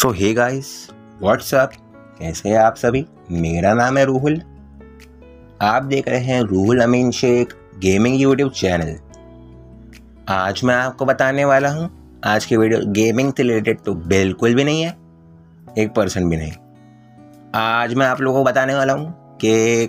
सो hey guys, WhatsApp, कैसे हैं आप सभी। मेरा नाम है रूहुल। आप देख रहे हैं Ruhul Amin Shaikh gaming YouTube channel. आज मैं आपको बताने वाला हूं, आज की वीडियो गेमिंग से रिलेटेड तो बिल्कुल भी नहीं है, 1% भी नहीं। आज मैं आप लोगों को बताने वाला हूं कि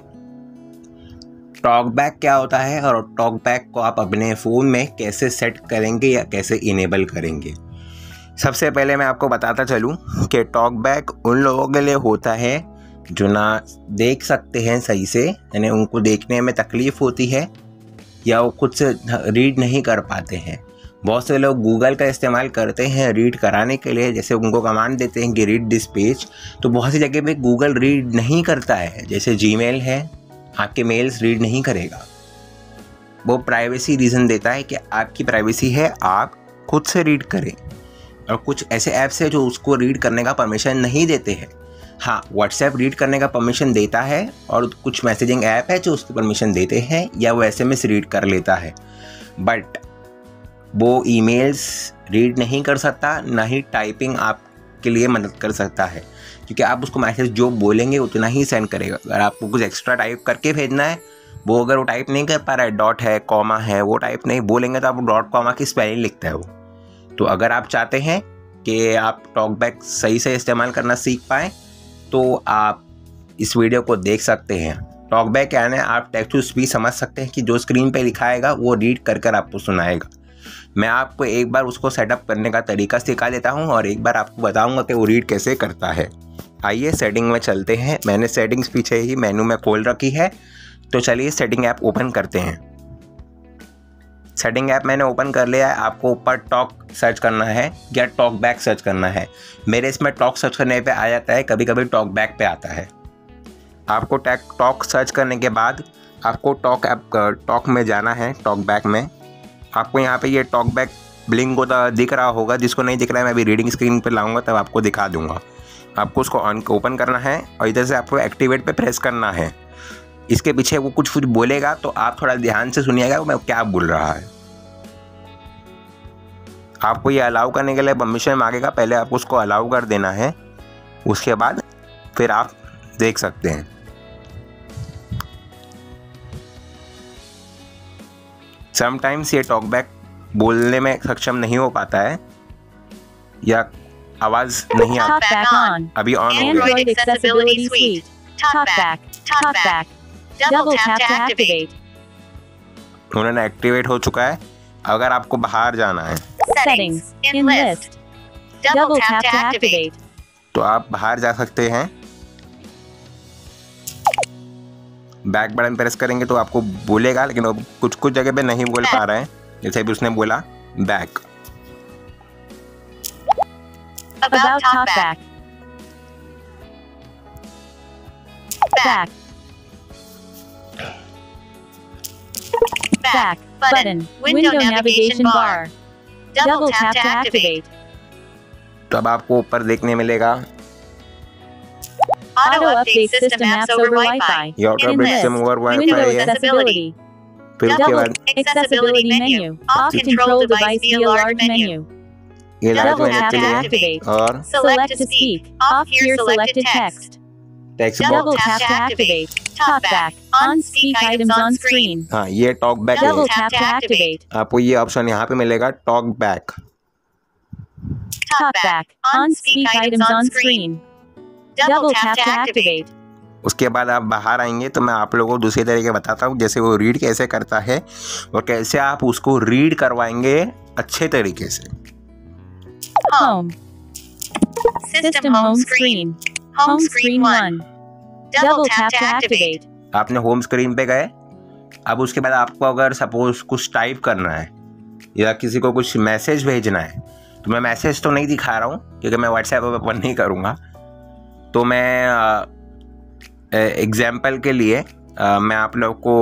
टॉकबैक क्या होता है और टॉकबैक को आप अपने फ़ोन में कैसे सेट करेंगे या कैसे इनेबल करेंगे। सबसे पहले मैं आपको बताता चलूं कि टॉकबैक उन लोगों के लिए होता है जो ना देख सकते हैं सही से, यानी उनको देखने में तकलीफ़ होती है या वो खुद से रीड नहीं कर पाते हैं। बहुत से लोग गूगल का इस्तेमाल करते हैं रीड कराने के लिए, जैसे उनको कमांड देते हैं कि रीड दिस पेज, तो बहुत सी जगह पे गूगल रीड नहीं करता है। जैसे जीमेल है, आपके मेल्स रीड नहीं करेगा। वो प्राइवेसी रीज़न देता है कि आपकी प्राइवेसी है, आप खुद से रीड करें। और कुछ ऐसे ऐप्स है जो उसको रीड करने का परमिशन नहीं देते हैं। हाँ, व्हाट्सएप रीड करने का परमिशन देता है और कुछ मैसेजिंग ऐप है जो उसकी परमिशन देते हैं या वो एसएमएस रीड कर लेता है, बट वो ईमेल्स रीड नहीं कर सकता, ना ही टाइपिंग आपके लिए मदद कर सकता है, क्योंकि आप उसको मैसेज जो बोलेंगे उतना ही सेंड करेगा। अगर आपको कुछ एक्स्ट्रा टाइप करके भेजना है, वो अगर वो टाइप नहीं कर पा रहा है, डॉट है, कॉमा है, वो टाइप नहीं बोलेंगे तो आप डॉट कॉमा की स्पेलिंग लिखता है वो। तो अगर आप चाहते हैं कि आप टॉकबैक सही से इस्तेमाल करना सीख पाएँ तो आप इस वीडियो को देख सकते हैं। टॉकबैक क्या है, आप टेक्स्ट टू स्पीच समझ सकते हैं कि जो स्क्रीन पे लिखा आएगा वो रीड कर कर आपको सुनाएगा। मैं आपको एक बार उसको सेटअप करने का तरीका सिखा देता हूं और एक बार आपको बताऊंगा कि वो रीड कैसे करता है। आइए सेटिंग में चलते हैं। मैंने सेटिंग्स पीछे ही मेनू में खोल रखी है, तो चलिए सेटिंग ऐप ओपन करते हैं। सेटिंग ऐप मैंने ओपन कर लिया है। आपको ऊपर टॉक सर्च करना है या टॉकबैक सर्च करना है। मेरे इसमें टॉक सर्च करने पे आ जाता है, कभी कभी टॉकबैक पे आता है। आपको टॉक सर्च करने के बाद आपको टॉक में जाना है। टॉकबैक में आपको यहाँ पे ये टॉकबैक ब्लिंक होता दिख रहा होगा। जिसको नहीं दिख रहा है, मैं अभी रीडिंग स्क्रीन पे लाऊंगा तब आपको दिखा दूंगा। आपको उसको ओपन करना है और इधर से आपको एक्टिवेट पे प्रेस करना है। इसके पीछे वो कुछ बोलेगा तो आप थोड़ा ध्यान से सुनिएगा मैं क्या बोल रहा है। आपको ये अलाउ करने के लिए परमिशन मांगेगा, पहले आपको उसको अलाउ कर देना है, उसके बाद फिर आप देख सकते हैं। समटाइम्स ये टॉकबैक बोलने में सक्षम नहीं हो पाता है या आवाज नहीं आती। अभी ऑन हो गया, उन्होंने एक्टिवेट हो चुका है। अगर आपको बाहर जाना है तो आप बाहर जा सकते हैं। बैक बटन प्रेस करेंगे तो आपको बोलेगा, लेकिन वो कुछ जगह पे नहीं बोल पा रहे हैं। जैसे भी उसने बोला back. Back button, window navigation bar. Double tap to activate. तो अब आपको ऊपर देखने मिलेगा Auto update system apps over Wi-Fi. ये auto update system over WiFi है। Accessibility. फिर उसके Double बाद accessibility menu. Off control device via large menu. ये लाइट Double मैंने tap के to लिए activate. और Select to speak. Off here selected text. Text Double box. tap to activate. Talkback. On speak items on screen. हाँ, ये talkback है। Double tap to activate. आपको ये ऑप्शन यहाँ पे मिलेगा TalkBack. Talkback. On speak items on screen. Double tap to activate. उसके बाद आप बाहर आएंगे तो मैं आप लोगों को दूसरे तरीके बताता हूँ, जैसे वो रीड कैसे करता है और कैसे आप उसको रीड करवाएंगे अच्छे तरीके से। Home. System home screen. Home screen 1. Double tap to activate. आपने होम स्क्रीन पे गए। अब उसके बाद आपको अगर सपोज कुछ टाइप करना है या किसी को कुछ मैसेज भेजना है, तो मैं मैसेज तो नहीं दिखा रहा हूँ क्योंकि मैं व्हाट्सएप पर ओपन नहीं करूँगा। तो मैं एग्जाम्पल के लिए मैं आप लोग को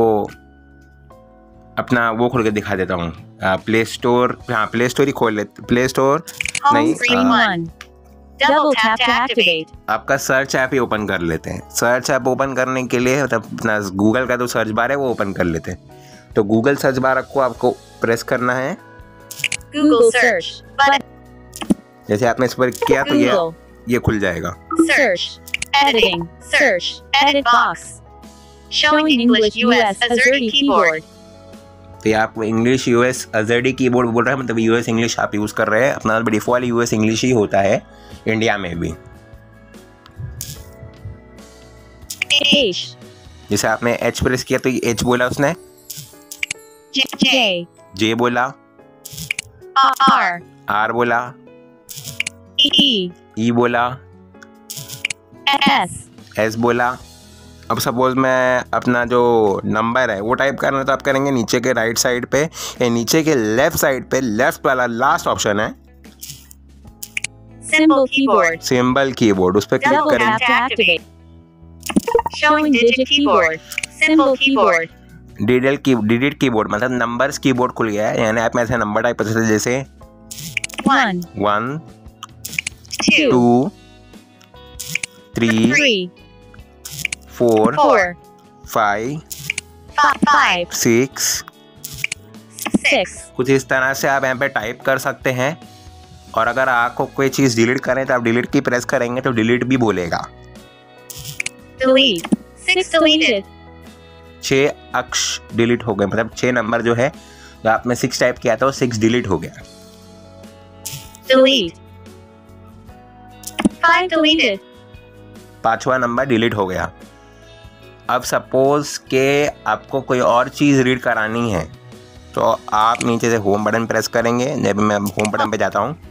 अपना वो खोल के दिखा देता हूँ। प्ले स्टोर, हाँ प्ले स्टोर ही खोल लेते। प्ले स्टोर नहीं, Double tap to activate. आपका सर्च ऐप ही ओपन कर लेते हैं। सर्च ऐप ओपन करने के लिए मतलब अपना गूगल का जो सर्च बार है वो ओपन कर लेते हैं। तो गूगल सर्च बार को आपको प्रेस करना है। Google search. जैसे आपने इस पर किया तो ये ये खुल जाएगा। Search. Editing. Search. Edit box. Showing English US AZERTY keyboard. तो ये आपको इंग्लिश यूएस AZERTY कीबोर्ड बोल रहा है, मतलब यूएस इंग्लिश आप यूज़ कर रहे हैं। अपना डिफ़ॉल्ट यूएस इंग्लिश ही होता है इंडिया में भी। H. जैसे आपने एच प्रेस किया तो एच बोला उसने, J. जे बोला, R. आर बोला, E. ई बोला, S. एस बोला। अब सपोज मैं अपना जो नंबर है वो टाइप करना है तो आप करेंगे नीचे के राइट साइड पे या नीचे के लेफ्ट साइड पे, लेफ्ट वाला लास्ट ऑप्शन है Symbol keyboard. सिंबल कीबोर्ड, उस पर क्लिक Double करेंगे। tap to activate. Showing digit keyboard. Symbol keyboard. Digit keyboard मतलब नंबर्स कीबोर्ड खुल गया है, यानी आप में ऐसे नंबर टाइप कर सकते हैं जैसे 1, 1 2, 2 3 3, 4 4, 5 5, 6। 6. कुछ इस तरह से आप यहाँ पे टाइप कर सकते हैं। और अगर आपको कोई चीज़ डिलीट करें तो आप डिलीट की प्रेस करेंगे तो डिलीट भी बोलेगा। Delete. 6 deleted. 6 अक्ष डिलीट हो गए, मतलब 6 नंबर जो है जो आपने 6 टाइप किया था वो 6 डिलीट हो गया। Delete. 5 deleted. 5वां नंबर डिलीट हो गया। अब सपोज के आपको कोई और चीज़ रीड करानी है तो आप नीचे से होम बटन प्रेस करेंगे। जब मैं होम बटन पे जाता हूँ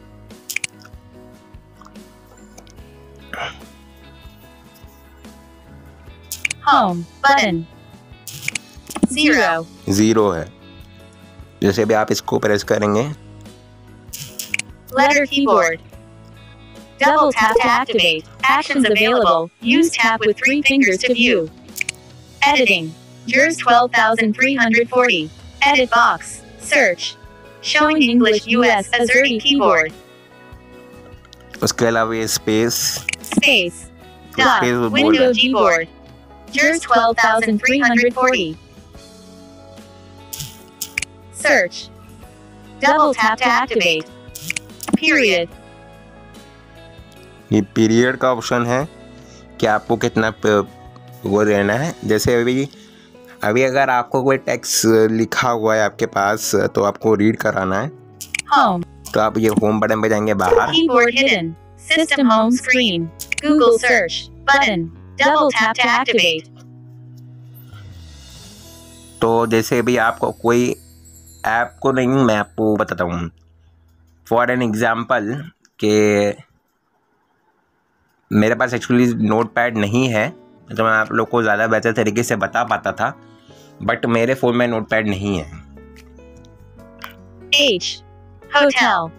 Home button. 0. 0 है, जैसे भी आप इसको प्रेस करेंगे Letter keyboard. Double tap to activate. Actions available. Use tap with 3 fingers to view. Editing. JAWS 12340. Edit box. Search. Showing English US AZERTY keyboard. उसके अलावा ये स्पेस Space. Dot. Space बोल Window रहा है। keyboard. JAWS 12340. Search. Double tap to activate. Period. ये period का option है कि आपको कितना वो देना है। जैसे अभी अगर आपको कोई टेक्स्ट लिखा हुआ है आपके पास तो आपको रीड कराना है Home. तो आप ये होम बटन पे जाएंगे बाहर, Keyboard hidden. System home screen. Google search. Button. Double tap to activate. तो जैसे भी आपको कोई ऐप को नहीं, मैं आपको बताता हूँ फॉर एन एग्जांपल कि मेरे पास एक्चुअली नोट पैड नहीं है तो मैं आप लोग को ज़्यादा बेहतर तरीके से बता पाता था, बट मेरे फ़ोन में नोट पैड नहीं है। H. Hotel.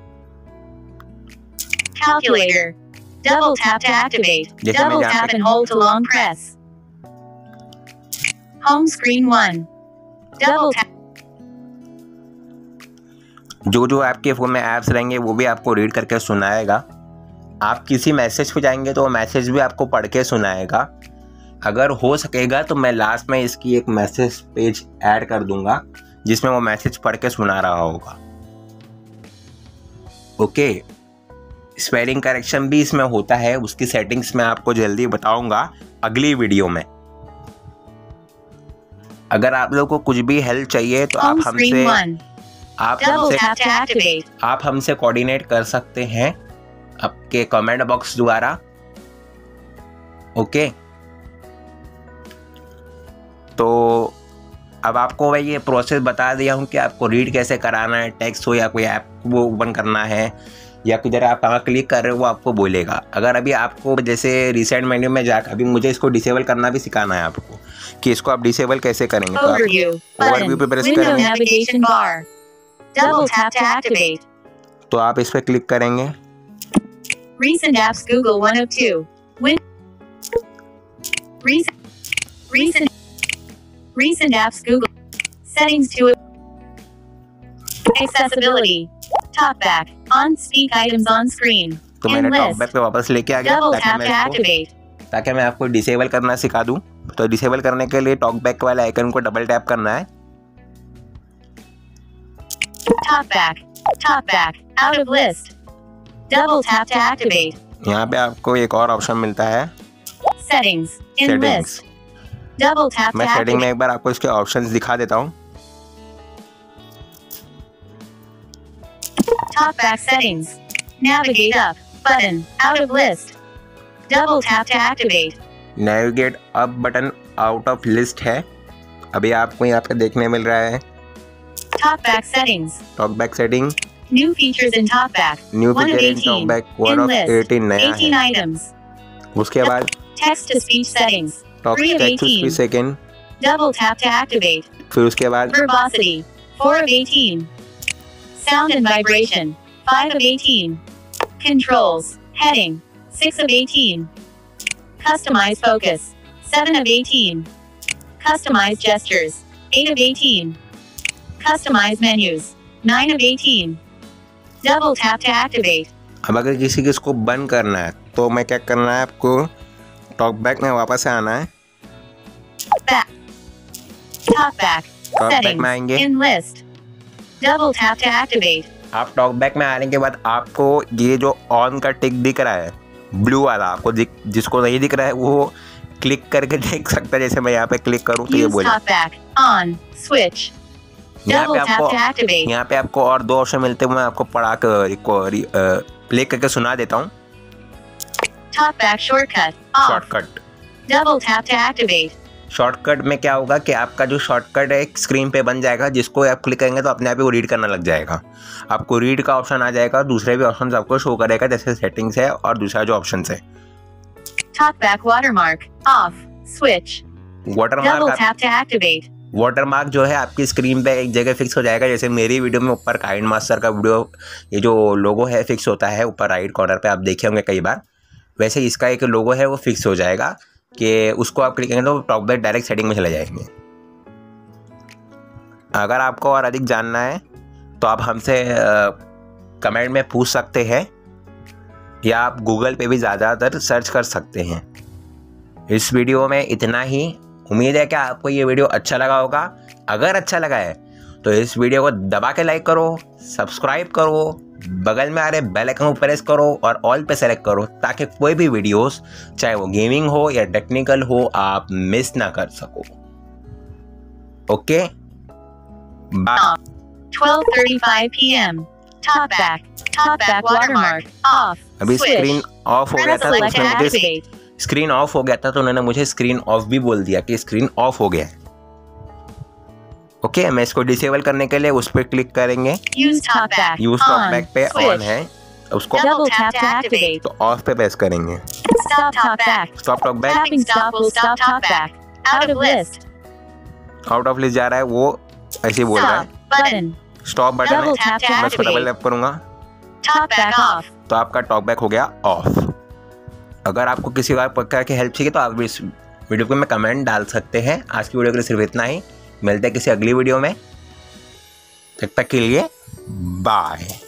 Calculator. Double tap to activate. जैसे मैं Double यहाँ tap पे- and hold to long press. Home screen 1. Double tap. जो आपके फ़ोन में ऐप्स रहेंगे वो भी आपको रीड करके सुनाएगा। आप किसी मैसेज पे जाएंगे तो वो मैसेज भी आपको पढ़ के सुनाएगा। अगर हो सकेगा तो मैं लास्ट में इसकी एक मैसेज पेज ऐड कर दूंगा जिसमें वो मैसेज पढ़ के सुना रहा होगा। ओके, स्पेलिंग करेक्शन भी इसमें होता है, उसकी सेटिंग्स मैं आपको जल्दी बताऊंगा अगली वीडियो में। अगर आप लोग को कुछ भी हेल्प चाहिए तो Home screen 1. Double tap to activate. आप हमसे कोऑर्डिनेट कर सकते हैं आपके कमेंट बॉक्स द्वारा। ओके, तो अब आपको मैं ये प्रोसेस बता दिया हूँ कि आपको रीड कैसे कराना है, टेक्स्ट हो या कोई ऐप वो ओपन करना है या किधर आप कहाँ क्लिक कर रहे हो वो आपको बोलेगा। अगर अभी आपको जैसे रिसेंट मेन्यू में जाकर अभी मुझे इसको डिसेबल करना भी सिखाना है आपको कि इसको आप डिसेबल कैसे करेंगे, तो आप Overview. ओवरव्यू पे Button. प्रेस Window करेंगे navigation bar. Double tap to activate. तो आप इस पर क्लिक करेंगे। Recent apps Google 102. Recent apps Google. Settings to accessibility. Talkback. On speak items on screen. तो And मैंने list. टॉकबैक पे वापस लेके आ गया Double tap to activate. ताकि मैं आपको डिसेबल करना सिखा दूं। तो डिसेबल करने के लिए टॉकबैक वाले आइकन को डबल टैप करना है। Talkback. Talkback. Out of list. Double tap to activate. यहाँ पे आपको एक और ऑप्शन मिलता है Settings. In settings. list. Double tap to मैं सेटिंग में activate. एक बार आपको इसके ऑप्शंस दिखा देता हूँ। Talkback settings. Navigate up. Button. Out of list. Double tap to activate. Navigate up button out of list है, अभी आपको यहाँ पे देखने मिल रहा है। Talkback settings. TalkBack setting, New features in Talkback. New 1 of feature in 18. TalkBack, 1 In of list. 18 नया 18 है। items. उसके बाद Text to speech settings. Talk 3 of text to 18. Second, Double tap to activate. फिर उसके बाद Verbosity. 4 of 18. Sound and vibration. 5 of 18. Controls. Heading. 6 of 18. Customize focus. 7 of 18. Customize gestures. 8 of 18. Customize menus. 9 of 18. Double tap to activate. अब अगर किसी को इसको बंद करना है तो मैं क्या करना है, आपको टॉकबैक में वापस से आना है। Back. Talkback. TalkBack Settings. में आएंगे। In list. Double tap to activate. आप टॉकबैक में आने के बाद आपको ये जो ऑन का टिक दिख रहा है ब्लू वाला, आपको जिसको नहीं दिख रहा है वो क्लिक करके देख सकता है। जैसे मैं यहाँ पे क्लिक करूँ तो ये Use बोले, Talkback. On. Switch. यहाँ Double पे tap to आपको activate. यहाँ पे आपको और 2 ऑप्शन मिलते हैं, मैं आपको पढ़ा कर प्ले करके सुना देता हूँ। Talkback shortcut. Off. Shortcut, Double tap to activate. Shortcut में क्या होगा कि आपका जो शॉर्टकट है स्क्रीन पे बन जाएगा, जिसको आप क्लिक करेंगे तो अपने आप ही वो रीड करना लग जाएगा। आपको रीड का ऑप्शन आ जाएगा, दूसरे भी ऑप्शन आपको शो करेगा, जैसे सेटिंग्स है और दूसरा जो ऑप्शन है। Talkback watermark. Off. Switch. Double watermark, tap to activate. Watermark जो है आपकी स्क्रीन पे एक जगह फिक्स हो जाएगा। जैसे मेरी वीडियो में ऊपर काइंड मास्टर का वीडियो ये जो लोगो है फिक्स होता है ऊपर राइट कॉर्नर पे, आप देखे होंगे कई बार, वैसे इसका एक लोगो है वो फिक्स हो जाएगा कि उसको आप क्लिक करेंगे तो टॉकबैक डायरेक्ट सेटिंग में चले जाएंगे। अगर आपको और अधिक जानना है तो आप हमसे कमेंट में पूछ सकते हैं या आप गूगल पे भी ज़्यादातर सर्च कर सकते हैं। इस वीडियो में इतना ही। उम्मीद है कि आपको ये वीडियो अच्छा लगा होगा। अगर अच्छा लगा है तो इस वीडियो को दबा के लाइक करो, सब्सक्राइब करो, बगल में आ रहे बेल आइकन को प्रेस करो और ऑल पे सेलेक्ट करो, ताकि कोई भी वीडियोस चाहे वो गेमिंग हो या टेक्निकल हो आप मिस ना कर सको। Okay, bye. 12:35 p.m. Talkback. Talkback watermark. Off. अभी Switch. स्क्रीन ऑफ हो गया Press था तो select to उसने मुझे activate. स्क्रीन ऑफ हो गया था तो उन्होंने मुझे स्क्रीन ऑफ भी बोल दिया कि स्क्रीन ऑफ हो गया है। ओके, मैं इसको डिसेबल करने के लिए उस पर क्लिक करेंगे। Use Talkback. Use On. TalkBack पे ऑन Switch. है, उसको Double tap to activate. तो ऑफ पे प्रेस करेंगे। Stop Talkback. Stop TalkBack, Tapping stop will stop Talkback. Out of list. Out of list जा रहा है, वो ऐसे ही बोल रहा Stop. है। Button. स्टॉप बटन है, Double tap to मैं इसको डबल activate. टैप करूंगा Talkback off. तो आपका टॉकबैक हो गया ऑफ। अगर आपको किसी और प्रकार की हेल्प चाहिए तो आप इस वीडियो को में कमेंट डाल सकते हैं। आज की वीडियो के लिए सिर्फ इतना ही। मिलते हैं किसी अगली वीडियो में, तब तक के लिए बाय।